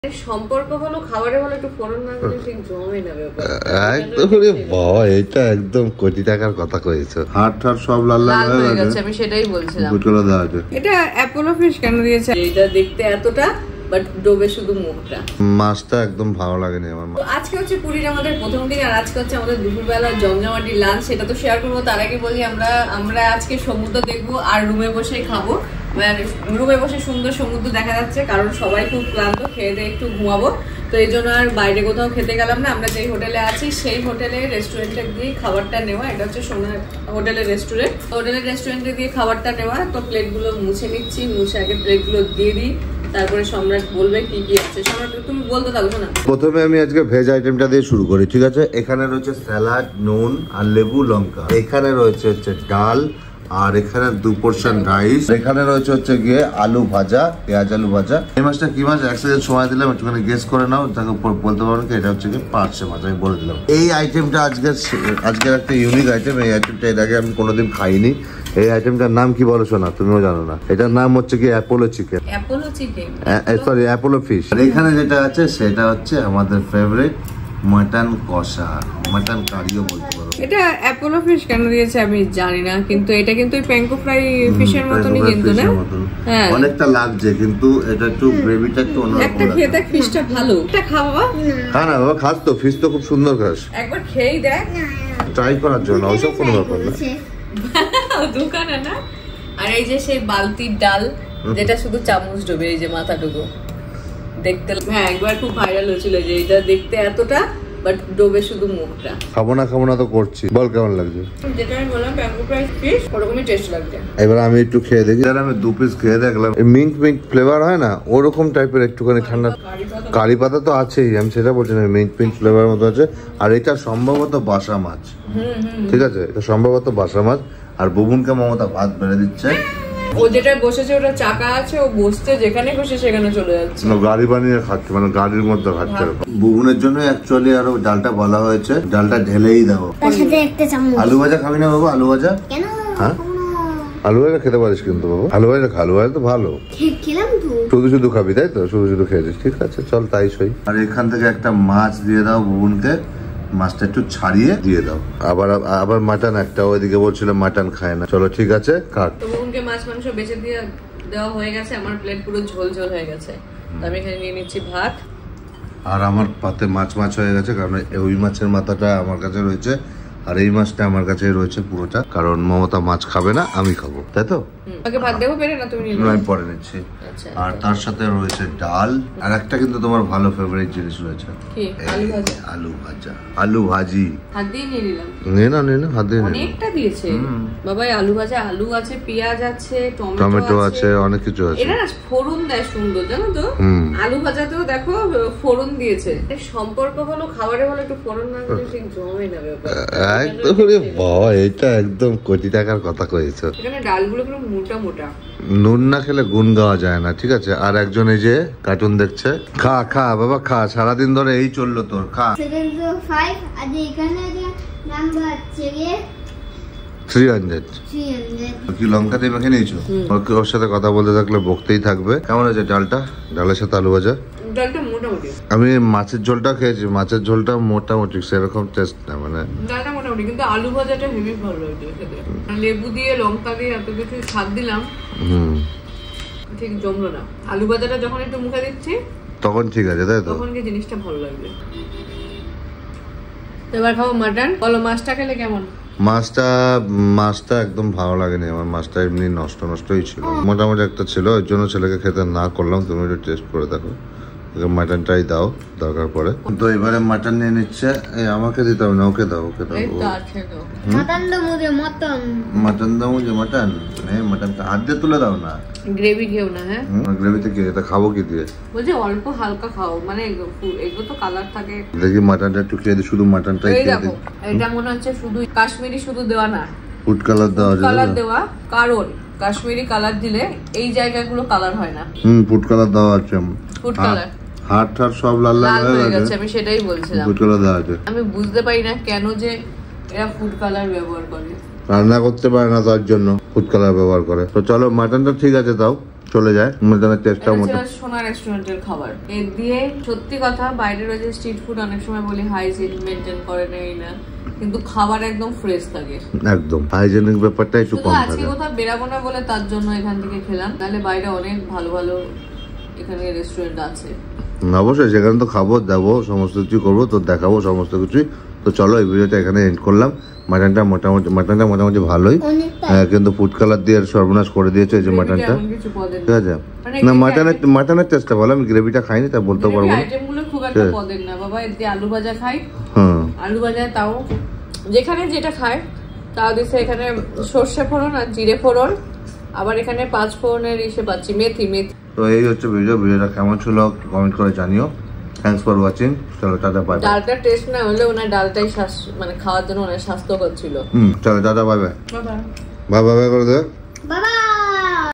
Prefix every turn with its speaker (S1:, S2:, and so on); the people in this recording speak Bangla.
S1: সম্পর্ক হলো খাবারে হলো একটু ফোড়ন না দিলে ঠিক জমে না ব্যাপার।
S2: একদম রে বাবা, এটা একদম কোটি টাকার কথা কইছো। হাড় সব লাল লাল হয়ে গেছে।
S1: আমি সেটাই বলছিলাম।
S2: বুটগুলো দাও আছে।
S1: এটা অ্যাপোলো ফিশ কেন দিয়েছে? এটা দেখতে এতটা বাট ডোবে শুধু মুখটা।
S2: মাছটা একদম ভালো লাগেনি আমার।
S1: আজকে হচ্ছে পুরীর আমাদের প্রথম দিন আর আজকে হচ্ছে আমাদের দুপুরবেলা জমজমাটি লাঞ্চ। সেটা তো শেয়ার করবো, তার আগে বলি আমরা আজকে সমুদ্র দেখবো আর রুমে বসেই খাবো। রুমে বসে সুন্দর সমুদ্র দেখা যাচ্ছে, কারণ সবাই খুব ক্লান্ত, খেয়ে দিয়ে একটু ঘুমাবো। তো এই জন্য আর বাইরে কোথাও খেতে গেলাম না। আমরা যেই হোটেলে আছি সেই হোটেলে রেস্টুরেন্টে দিয়ে খাবারটা নেওয়া। এটা হচ্ছে সোনার হোটেলের রেস্টুরেন্ট। হোটেলের রেস্টুরেন্টে দিয়ে খাবারটা নেওয়া। তো প্লেটগুলো মুছে নিচ্ছি, মুছে আগে প্লেটগুলো দিয়ে দিই, তারপরে সম্রাট বলবে কি কি আছে। সম্রাট তুমি বলতে থাকো না।
S2: প্রথমে আমি আজকে ভেজ আইটেমটা দিয়ে শুরু করি, ঠিক আছে? এখানে রয়েছে স্যালাড, নুন আর লেবু লঙ্কা। এখানে রয়েছে ডাল, আর এখানে 2 পোর্শন রাইস। এখানে রয়েছে হচ্ছে গিয়ে আলু ভাজা, পেঁয়াজ আলু ভাজা। এই মাছটা কি মাছ এক সেকেন্ড সময় দিলাম, একটুখানি গেস করে নাও, তাকে বলতে পারো কি এটা হচ্ছে গিয়ে পার্শে মাছ। আমি বলে দিলাম এই আইটেমটা আজকের একটা ইউনিক আইটেম। এই আইটেমটা এর আগে আমি কোনোদিন খাইনি। এই আইটেমটার নাম কি বলো শোনা? তুমিও জানো না। এটার নাম হচ্ছে কি Apollo chicken.
S1: Apollo chicken,
S2: sorry Apollo fish. আর এখানে যেটা আছে সেটা হচ্ছে আমাদের ফেভারিট মাটন কষা, মাটন কারিও বলতে পারো।
S1: এটা অ্যাপোলো ফিশ কেন দিয়েছে আমি জানি না, কিন্তু এটা কিন্তু প্যাঙ্কো ফ্রাই ফিশের মতনই কিন্তু না। হ্যাঁ,
S2: অনেকটা লাগছে, কিন্তু এটা একটু গ্রেভিটা একটু অন্যরকম।
S1: একটা খেতে ফিশটা ভালো। এটা খা বাবা।
S2: খা না বাবা, খাস তো, ফিশ তো খুব সুন্দর খাস।
S1: একবার খেয়েই দেখ,
S2: ট্রাই করার জন্য, ওইসব কোনো ব্যাপার না।
S1: দোকানে না। আর এই যে সেই বালতির ডাল যেটা শুধু চামচ ডোবে, এই যে মাথাটুকু দেখতে, হ্যাঁ একবার খুব ভাইরাল হয়েছিল যে এটা দেখতে এতটা বাট ডোবে শুধু মুখটা।
S2: খাবো না তো করছি। বল কেমন লাগছে?
S1: যেটা আমি বললাম প্যাঙ্কো ফ্রাই ফিশ, ওরকমই টেস্ট লাগছে।
S2: এবার আমি একটু খেয়ে দেখি। আমি 2 পিস খেয়ে দেখলাম, মিন্ট ফ্লেভার হয় না ওরকম টাইপের, একটুখানি ঠান্ডা। কারি পাতা তো আছেই, আমি সেটা বলছি না, মিন্ট ফ্লেভার মতো আছে। আর এটা সম্ভবত বাসা মাছ, ঠিক আছে? এটা সম্ভবত বাসা মাছ। আর বুবুনকে মমতা ভাত বেড়ে দিচ্ছে।
S1: ও যেটা বসেছে ওটা চাকা আছে, ও বসতে যেখানে খুশি সেখানে চলে যাচ্ছে।
S2: গাড়ি বানিয়ে খাচ্ছে, মানে গাড়ির মধ্যে খাচ্ছে। বুবুনের জন্য অ্যাকচুয়ালি আরো ডালটা বলা হয়েছে, ডালটা ঢেলেই দাও। আলু ভাজা খাবি না বাবা? আলু ভাজা কেন? হ্যাঁ আলু ভাজা খেতে পারিস কিন্তু বাবা। আলু ভাজা তো ভালো। শুধু খাবি তাই তো? শুধু খেয়েছিস, ঠিক আছে চল তাই সই। আর এখান থেকে একটা মাছ দিয়ে দাও বুবুনকে, মাছটা একটু ছাড়িয়ে দিয়ে দাও। আবার মাটন একটা, ওইদিকে বলছিল মাটন খায় না। চলো ঠিক আছে কাট। তো বুবুনকে মাছ মাংস বেঁচে দেওয়া হয়ে গেছে। আমার প্লেট পুরো ঝোল হয়ে গেছে। আমি এখানে নিয়ে নিচ্ছি ভাত। আর আমার পাতে মাছ হয়ে গেছে, কারণ ওই মাছের মাথাটা আমার কাছে রয়েছে, আর এই মাছটা আমার কাছে রয়েছে পুরোটা। কারণ মমতা মাছ খাবে না, আমি খাবো, তাই তো?
S1: ভাত দেবো পেরে না, তুমি
S2: আমি পরে নিচ্ছি। আর তার সাথে রয়েছে ডাল, আর একটা কিন্তু তোমার ভালো ফেভারিট জিনিস রয়েছে, আলু ভাজা, আলু ভাজি।
S1: হাত দিয়ে নিয়ে নিলাম।
S2: নে না হাত দিয়ে
S1: অনেকটা দিয়েছে বাবা। আলু ভাজা, আলু আছে, পেঁয়াজ আছে,
S2: টমেটো আছে, অনেক কিছু আছে।
S1: এটা না ফোড়ন দেয় সুন্দর, জানো তো? আলু ভাজাতেও দেখো ফোড়ন দিয়েছে। সম্পর্ক হলো খাবারে হলো একটু ফোড়ন না দিলে ঠিক জমে না ব্যাপার।
S2: একদম রে বাবা, এটা একদম কোটি টাকার কথা কইছো।
S1: এখানে ডালগুলো পুরো মোটা মোটা।
S2: নুন না খেলে গুণ গাওয়া যায় না, ঠিক আছে? আর একজন এই যে কার্টুন দেখছে। খা বাবা খা, সারাদিন ধরে এই চললো তোর, খা। 300 কি লঙ্কা দিয়ে মেখে নিয়েছো? ওর সাথে কথা বলতে থাকলে বকতেই থাকবে। কেমন আছে ডালটা? ডালের সাথে আলু ভাজা।
S1: ডালটা মোটামুটি।
S2: আমি মাছের ঝোলটা খেয়েছি, মাছের ঝোলটা মোটামুটি সেরকম টেস্ট না, মানে
S1: ডালটা মোটামুটি, কিন্তু আলু ভাজাটা হেভি ভালো হয়েছে খেতে। লেবু দিয়ে লঙ্কা দিয়ে এত কিছু স্বাদ দিলাম, ঠিক জমলো না। আলু ভাজাটা যখন একটু মুখে দিচ্ছি
S2: তখন ঠিক আছে, তাই তো? তখন
S1: কি জিনিসটা ভালো লাগবে। এবার খাবো মাটন। বলো মাছটা খেলে কেমন?
S2: মাছটা একদম ভালো লাগেনি আমার। মাছটা এমনি নষ্টই ছিল। মোটামুটি একটা ছিল, ওই জন্য ছেলেকে খেতে না করলাম। তুমি একটু টেস্ট করে দেখো, মাটনটাই দাও দরকার পড়ে। তো এবারে মাটন নিয়ে নিচ্ছে। আমাকে দিতে হবে না, ওকে দাও। মাটনটা হাত দিয়ে তুলে দাও না।
S1: গ্রেভি খেও না। হ্যাঁ
S2: গ্রেভিতে কি এটা খাবো কি দিয়ে?
S1: বলছি অল্প হালকা খাও, মানে এগুলো তো কালার থাকে।
S2: দেখি মাটনটা একটু খেয়ে দিই, শুধু মাটনটাই খেয়ে দিই।
S1: এটা মনে হচ্ছে শুধু কাশ্মীরি শুধু দেওয়া না,
S2: ফুড কালার দেওয়া,
S1: কারণ কাশ্মীরি কালার দিলে এই জায়গাগুলো কালার হয় না।
S2: ফুড কালার দেওয়া আছে।
S1: ফুড কালার
S2: হাড় সব লাল হয়ে গেছে।
S1: আমি সেটাই বলছিলাম,
S2: ফুড কালার দেওয়া আছে।
S1: আমি বুঝতে পারি না কেন যে এরা ফুড কালার ব্যবহার করে।
S2: রান্না করতে পারে না তার জন্য ফুড কালার ব্যবহার করে। তো চলো মাটনটা ঠিক আছে দাও, চলে যায়। মাটনের টেস্টটাও মতো
S1: সোনা রেস্টুরেন্টের খাবার এর দিয়ে সত্যি কথা বাইরের ওই যে স্ট্রিট ফুড অনেক সময় বলি হাইজিন মেনটেন করে নেই না, কিন্তু খাবার একদম ফ্রেশ থাকে, একদম
S2: হাইজেনিক ব্যাপারটা একটু কম থাকে।
S1: আজকে কোথাও বেরাবো না বলে তার জন্য এখান থেকে খেলাম, নাহলে বাইরে অনেক ভালো ভালো এখানে রেস্টুরেন্ট আছে।
S2: অবশ্যই সেখানে তো খাবো দাবো সমস্ত কিছু করবো, তো দেখাবো সমস্ত কিছুই। তো চলো এই ভিডিওটা এখানে এন্ড করলাম। মাটনটা মোটামুটি ভালোই, কিন্তু ফুড কালার দিয়ে সর্বনাশ করে দিয়েছে এই যে মাটনটা, ঠিক আছে? না মাটনের টেস্টটা ভালো, আমি গ্রেভিটা খাইনি তা বলতে পারবো না।
S1: খুব একটা পদের না বাবা, এতে আলু ভাজা খাই, আলু ভাজা তাও যেখানে যেটা খায় তাও দিচ্ছে এখানে সর্ষে ফোড়ন আর জিরে ফোড়ন, আবার এখানে 5 ফোড়নের ইসে পাচ্ছি মেথি।
S2: তো এই হচ্ছে ভিডিওটা কেমন ছিল কমেন্ট করে জানিও। Thanks for watching. চলো টাটা বাই।
S1: ডালটা টেস্ট না হলে ওনার ডালটাই মানে খাওয়ার জন্য অনেক স্বাস্থ্যকর ছিল।
S2: চলো tata bye bye. Bye bye করে দে। Bye bye.